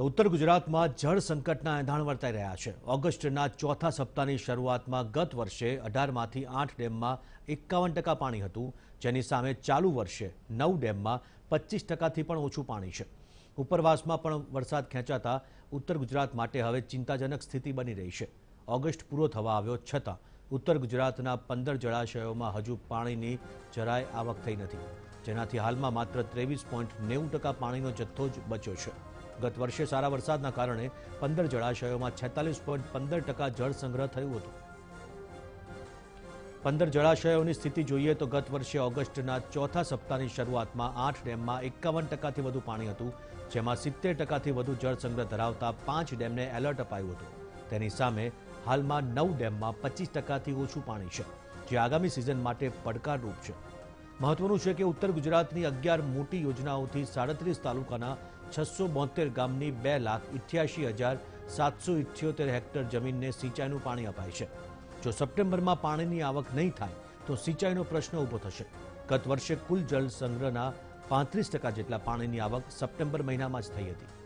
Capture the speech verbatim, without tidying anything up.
તો ઉત્તર ગુજરાતમાં જળ સંકટના એંધાણ વર્તાઈ રહ્યા છે। ઓગસ્ટના ચોથા સપ્તાહની શરૂઆતમાં ગત વર્ષે અઢારમાંથી આઠ ડેમમાં એકાવન ટકા પાણી હતું, જેની સામે ચાલુ વર્ષે નવ ડેમમાં પચીસ ટકાથી પણ ઓછું પાણી છે। ઉપરવાસમાં પણ વરસાદ ખેંચાતા ઉત્તર ગુજરાત માટે હવે ચિંતાજનક સ્થિતિ બની રહી છે। ઓગસ્ટ પૂરો થવા આવ્યો છતાં ઉત્તર ગુજરાતના પંદર જળાશયોમાં હજુ પાણીની જરાય આવક થઈ નથી, જેનાથી હાલમાં માત્ર ત્રેવીસ પોઈન્ટ નેવું ટકા પાણીનો જથ્થો જ બચ્યો છે। ગત વર્ષે સારા વરસાદના કારણે પંદર જળાશયોમાં છેતાલીસ પોઈન્ટ પંદર ટકા જળ સંગ્રહ થયું હતું। પંદર જળાશયોની સ્થિતિ જોઈએ તો ગત વર્ષે ઓગસ્ટના ચોથા સપ્તાહની શરૂઆતમાં આઠ ડેમમાં એકાવન ટકાથી વધુ પાણી હતું, જેમાં સિત્તેર ટકાથી વધુ જળ સંગ્રહ ધરાવતા પાંચ ડેમને એલર્ટ અપાયું હતું। તેની સામે હાલમાં નવ ડેમમાં પચીસ ટકાથી ઓછું પાણી છે, જે આગામી સિઝન માટે પડકારરૂપ છે। મહત્વનું છે કે ઉત્તર ગુજરાતની અગિયાર મોટી યોજનાઓથી સાડત્રીસ તાલુકાના છસો બોતેર ગામની બે લાખ ઇઠ્યાસી હજાર સાતસો ઇઠ્યોતેર હેક્ટર જમીનને સિંચાઈનું પાણી અપાય છે। જો સપ્ટેમ્બરમાં પાણીની આવક નહીં થાય તો સિંચાઈનો પ્રશ્ન ઊભો થશે। ગત વર્ષે કુલ જળ સંગ્રહના પાંત્રીસ ટકા જેટલા પાણીની આવક સપ્ટેમ્બર મહિનામાં જ થઈ હતી।